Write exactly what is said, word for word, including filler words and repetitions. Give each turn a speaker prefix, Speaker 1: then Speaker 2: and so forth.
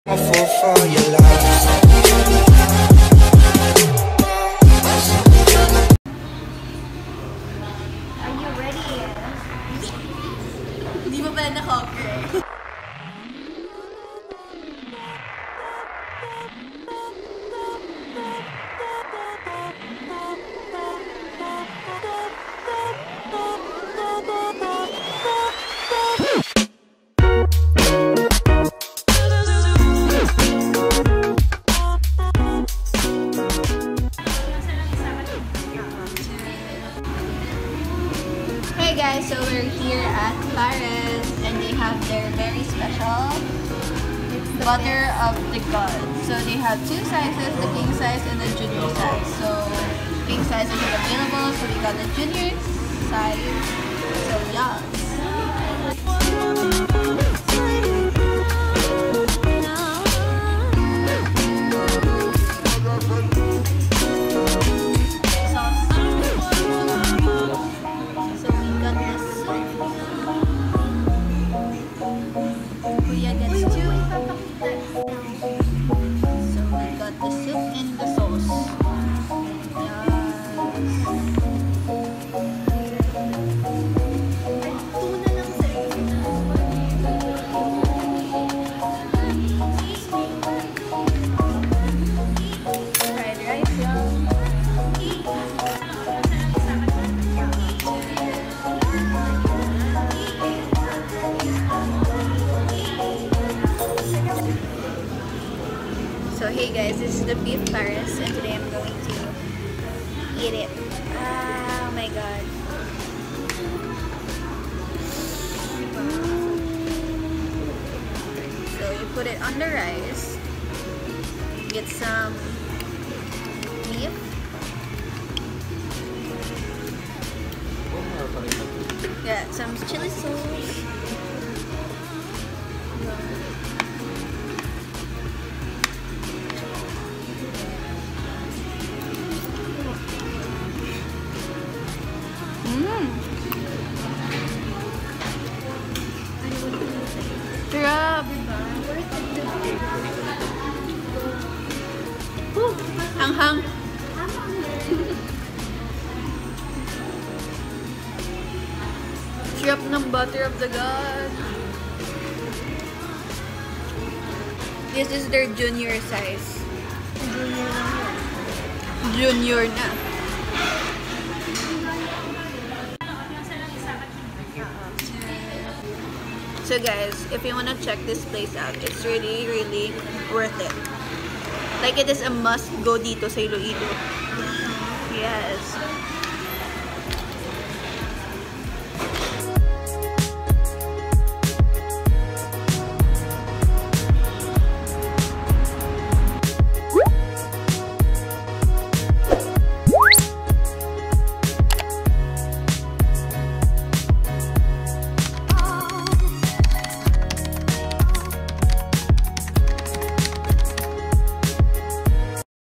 Speaker 1: For your love.
Speaker 2: Are you ready? Hindi mo pala na-conquer. Hey guys, so we're here at Paris and they have their very special butter of the gods. So they have two sizes, the king size and the junior size. So king size isn't available, so we got the junior size. So yeah. So hey guys, this is the beef Paris and today I'm going to eat it. Oh my god. So you put it on the rice. Get some beef. Get some chili sauce. Sarap! Hanghang! Sarap ng butter of the god. This is their junior size. Junior na. So guys, if you wanna check this place out, it's really, really worth it. Like it is a must go dito sa Iloilo. Yes.